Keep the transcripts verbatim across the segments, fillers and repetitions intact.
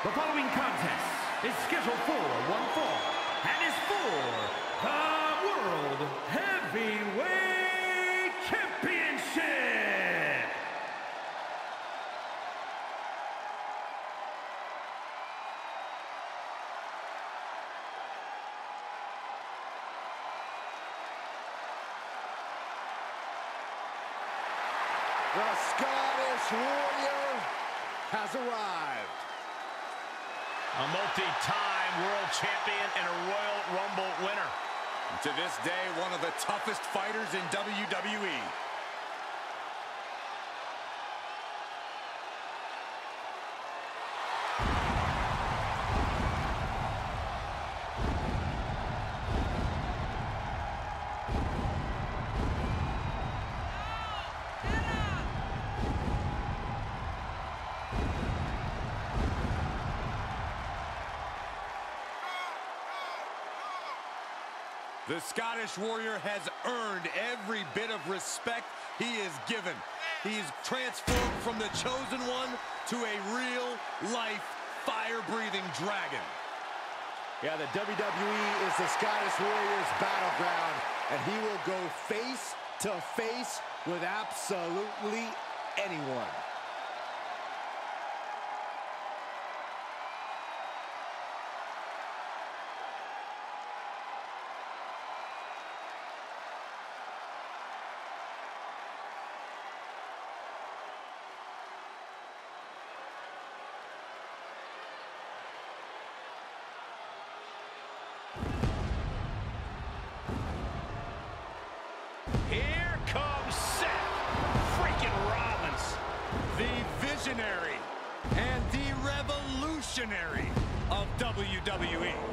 The following contest is scheduled for one fall and is for the World Heavyweight Championship. The Scottish Warrior has arrived. A multi-time world champion and a Royal Rumble winner. To this day, one of the toughest fighters in W W E. The Scottish Warrior has earned every bit of respect he is given. He's transformed from the chosen one to a real-life, fire-breathing dragon. Yeah, the W W E is the Scottish Warrior's battleground, and he will go face to face with absolutely anyone. Here comes Seth freaking Rollins. The visionary and the revolutionary of W W E.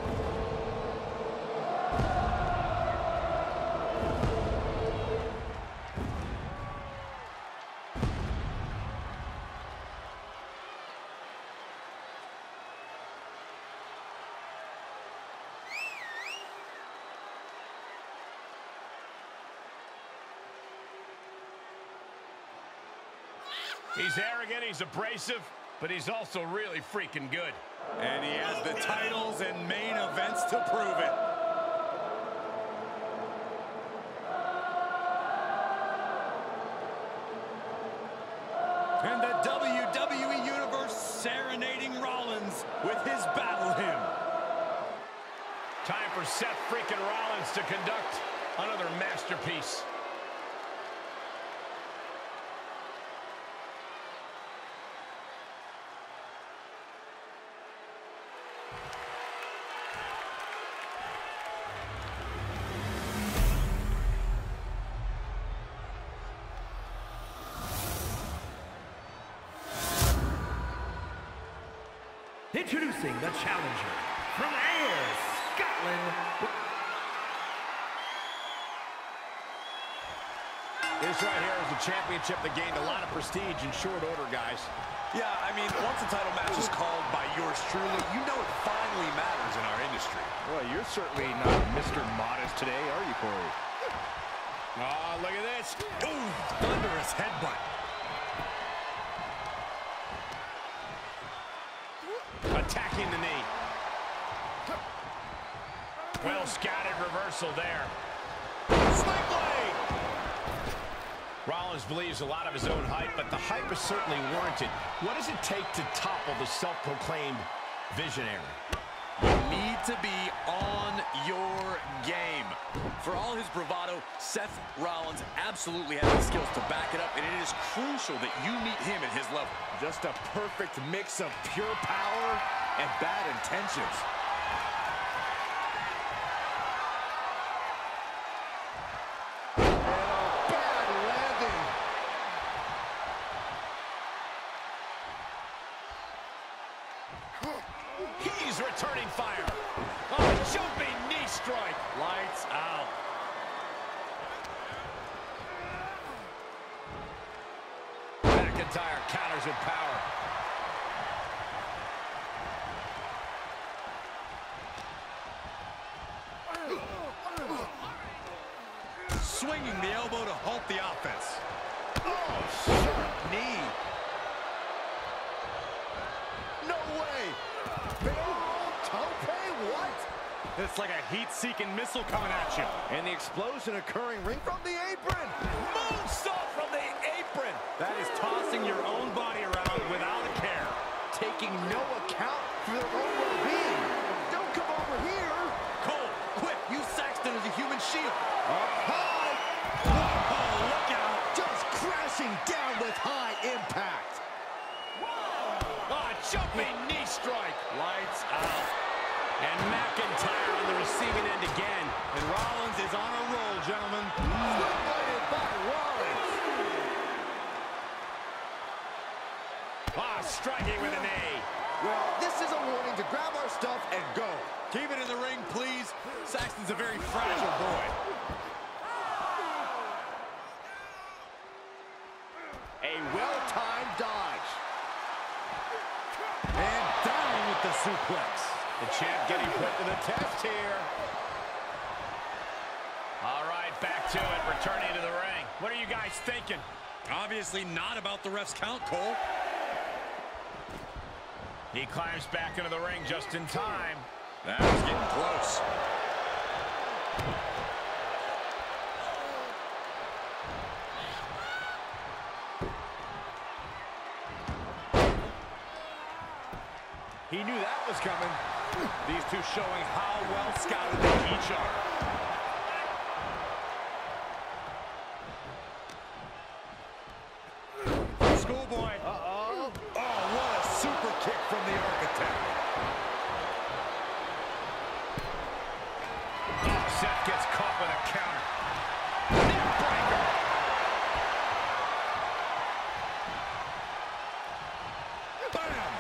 He's arrogant, he's abrasive, but he's also really freaking good. And he has the titles and main events to prove it. And the W W E Universe serenading Rollins with his battle hymn. Time for Seth freaking Rollins to conduct another masterpiece. Introducing the challenger from Ayr, Scotland. This right here is a championship that gained a lot of prestige in short order, guys. Yeah, I mean, once a title match is called by yours truly, you know it finally matters in our industry. Well, you're certainly not Mister Modest today, are you, Corey? Oh, look at this. Ooh, thunderous headbutt. Attacking the knee. Well scattered reversal there. Sling blade! Rollins believes a lot of his own hype, but the hype is certainly warranted. What does it take to topple the self-proclaimed visionary? You need to be on your game. For all his bravado, Seth Rollins absolutely has the skills to back it up, and it is crucial that you meet him at his level. Just a perfect mix of pure power and bad intentions. And a bad landing. He's returning fire. Oh, jumping knee strike. Lights out. McIntyre counters with power. Swinging the elbow to halt the offense. Oh, sharp knee. No way! It's like a heat-seeking missile coming at you. And the explosion occurring ring from the apron. Moonsault from the apron. That is tossing your own body around without a care. Taking no account for their own well-being. Don't come over here. Cole, quick, use Saxton as a human shield. Up high. Oh, look out. Just crashing down with high impact. Ah, jumping knee strike. Lights out. And McIntyre on the receiving end again. And Rollins is on a roll, gentlemen. Spotlighted by Rollins. Ah, striking with a knee. Well, this is a warning to grab our stuff and go. Keep it in the ring, please. Saxton's a very fragile boy. A well-timed dodge. And down with the suplex. The champ getting put to the test here. All right, back to it, returning to the ring. What are you guys thinking? Obviously not about the ref's count, Cole. He climbs back into the ring just in time. That was getting close. He knew that was coming. These two showing how well scouted they each are. Schoolboy. Uh-oh. Oh, what a super kick from the Architect. Oh, Seth gets caught with a counter. Neckbreaker. Bam!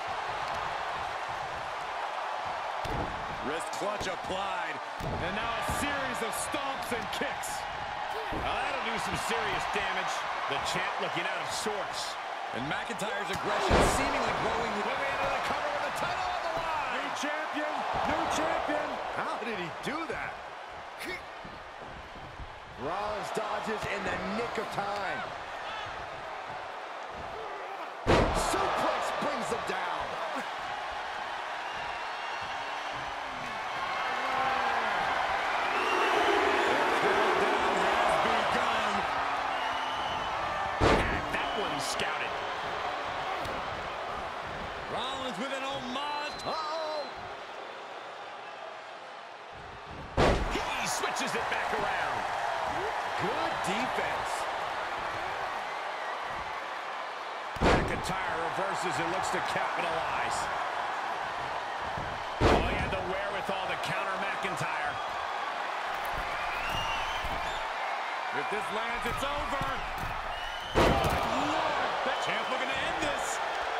Wrist clutch applied. And now a series of stomps and kicks. Well, that'll do some serious damage. The champ looking out of sorts. And McIntyre's aggression seemingly growing. Moving into the cover with the title on the line. New champion, new champion. How did he do that? Rollins dodges in the nick of time. Suplex brings them down. Scouted. Rollins with an homage. Uh-oh. He switches it back around. Good defense. McIntyre reverses and looks to capitalize. Oh, he had the wherewithal to counter McIntyre. If this lands, it's over. Champ looking to end this.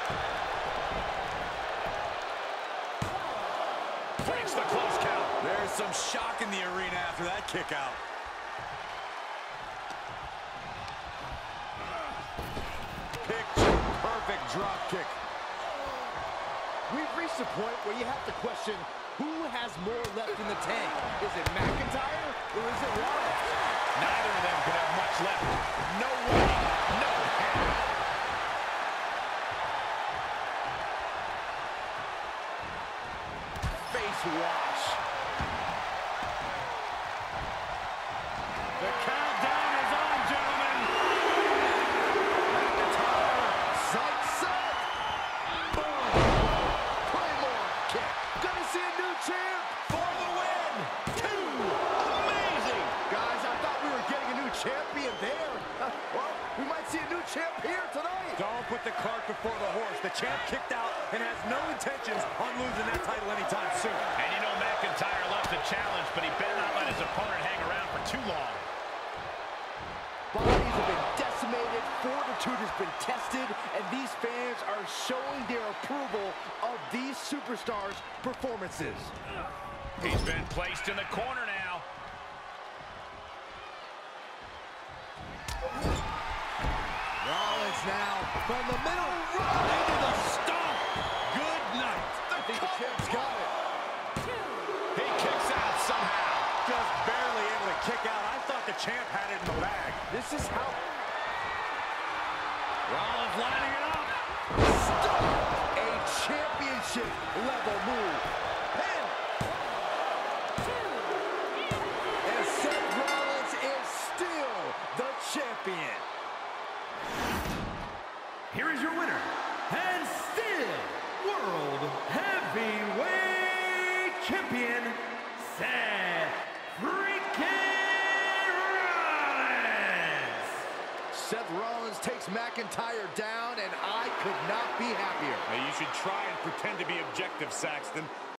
Breaks the close count. There's some shock in the arena after that kick out. Picture perfect drop kick. We've reached a point where you have to question who has more left in the tank. Is it McIntyre or is it Rollins? Neither of them could have much left. No way. No how. Face wash. The countdown is on, gentlemen. McIntyre, sight set. Boom. Claymore kick. Gonna see a new champ for the win. Two. Amazing. Guys, I thought we were getting a new champion there. Uh, well, we might see a new champ here tonight. Don't put the cart before the horse. The champ kicked out and has no intentions on losing that title anytime soon. And you know McIntyre loves the challenge, but he better not let his opponent hang around for too long. Bodies have been decimated, fortitude has been tested, and these fans are showing their approval of these superstars' performances. He's been placed in the corner now. Rollins now from the middle, right into the stomp. Good night. I think the champ's got it. He kicks out somehow. Just barely able to kick out. I thought the champ had it in the bag. This is how... Rollins lining it up. Stop! A championship level move. Pin. Miz takes McIntyre down, and I could not be happier. Now, you should try and pretend to be objective, Saxton.